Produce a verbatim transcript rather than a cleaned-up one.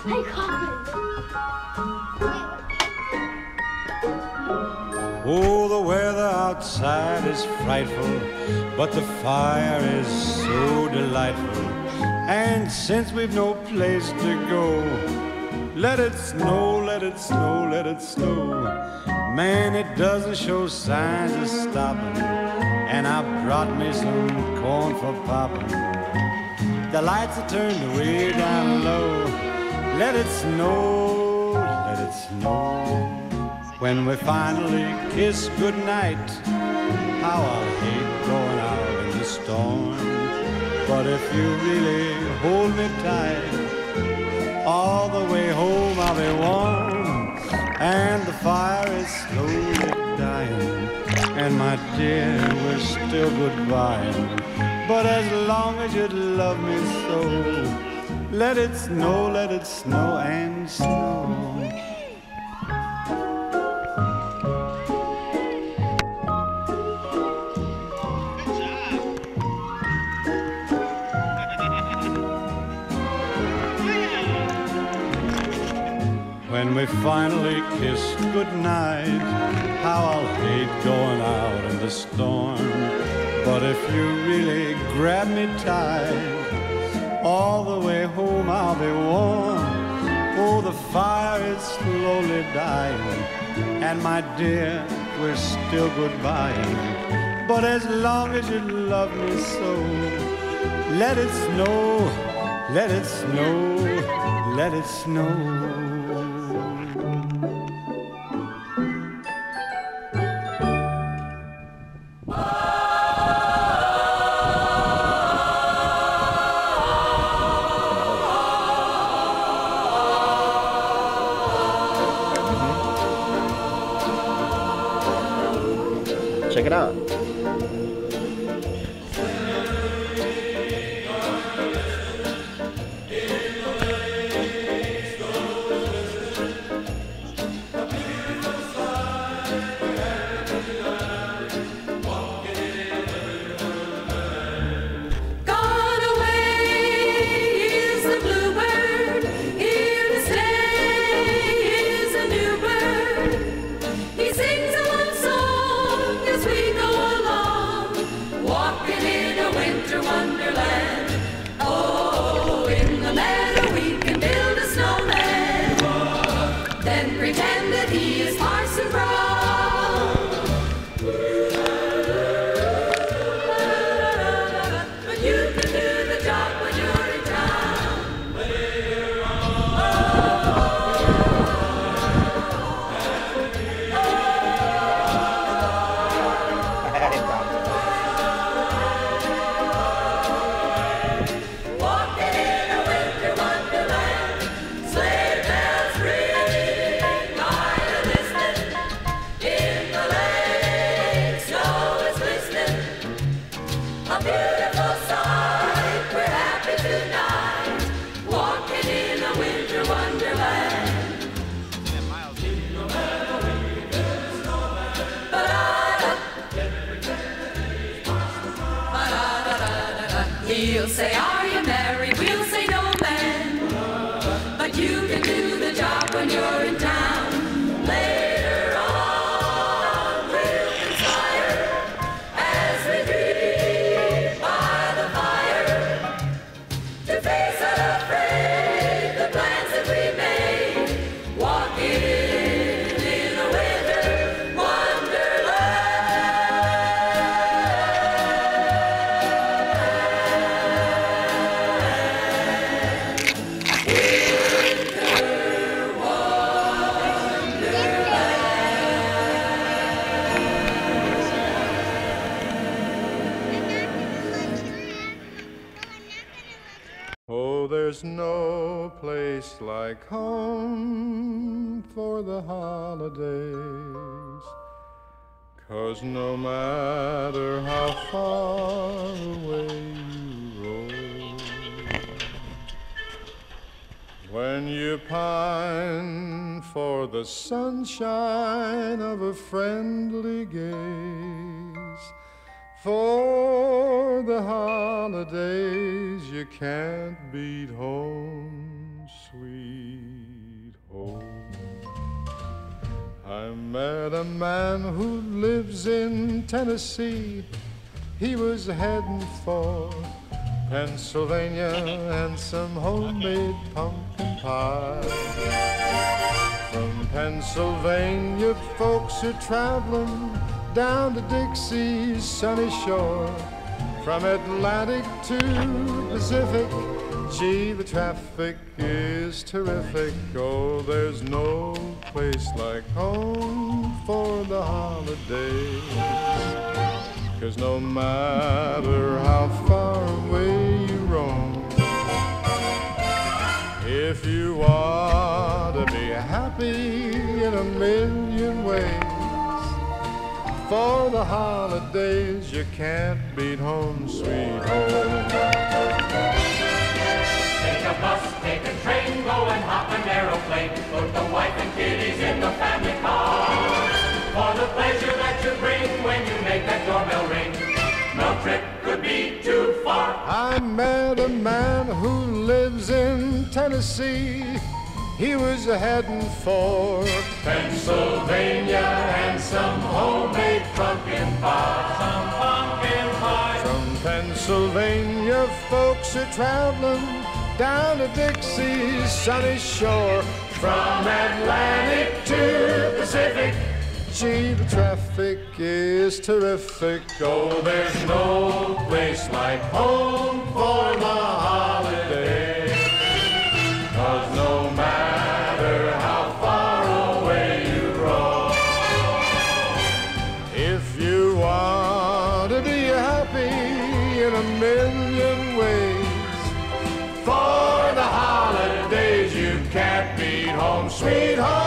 Hey, Colin. Oh, the weather outside is frightful, but the fire is so delightful. And since we've no place to go, let it snow, let it snow, let it snow. Man, it doesn't show signs of stopping, and I brought me some corn for popping. The lights are turned way down low. Let it snow, let it snow. When we finally kiss goodnight, how I'll hate going out in the storm. But if you really hold me tight, all the way home I'll be warm. And the fire is slowly dying, and my dear, we're still goodbying. But as long as you love me so, let it snow, let it snow and snow. When we finally kiss goodnight, how I'll hate going out in the storm. But if you really grab me tight, all the way home I'll be warm. Oh, the fire is slowly dying, and my dear, we're still goodbying. But as long as you love me so, let it snow, let it snow, let it snow. Check it out. Pretend that he is Parson Brown. But you can do the job when you're in town. Later Walking in a winter wonderland, sleigh bells ring. A beautiful sight, we're happy tonight, walking in a winter wonderland. Ba-da-da-da-da-da. He'll say, are you married? We'll say, no, man. But you can do the job when you're in town. Later on, we'll conspire as we dream by the fire to face unafraid the plans that we made, walking in a winter wonderland. Winter wonderland. Oh, there's no place like home for the holidays, 'cause no matter how far away you roam, when you pine for the sunshine of a friendly gaze, for the holidays you can't beat home, sweet met a man who lives in Tennessee. He was heading for Pennsylvania and some homemade pumpkin pie. From Pennsylvania, folks are traveling down to Dixie's sunny shore. From Atlantic to Pacific, gee, the traffic is terrific. Oh, there's no place like home for the holidays. 'Cause no matter how far away you roam, if you want to be happy in a million ways, for the holidays you can't beat home, sweet home. Take a bus, take a train, go and hop an aeroplane. Put the wife and kiddies in the family car. For the pleasure that you bring when you make that doorbell ring, no trip could be too far. I met a man who lives in Tennessee. He was heading for Pennsylvania and some homemade pumpkin pie. Some pumpkin pie. From Pennsylvania, folks are traveling down to Dixie's sunny shore. From Atlantic to Pacific, gee, the traffic is terrific. oh, there's no place like home for the holiday. 'Cause no matter how far away you roam, if you want to be happy in a million ways, for the holidays you can't beat home, sweet home.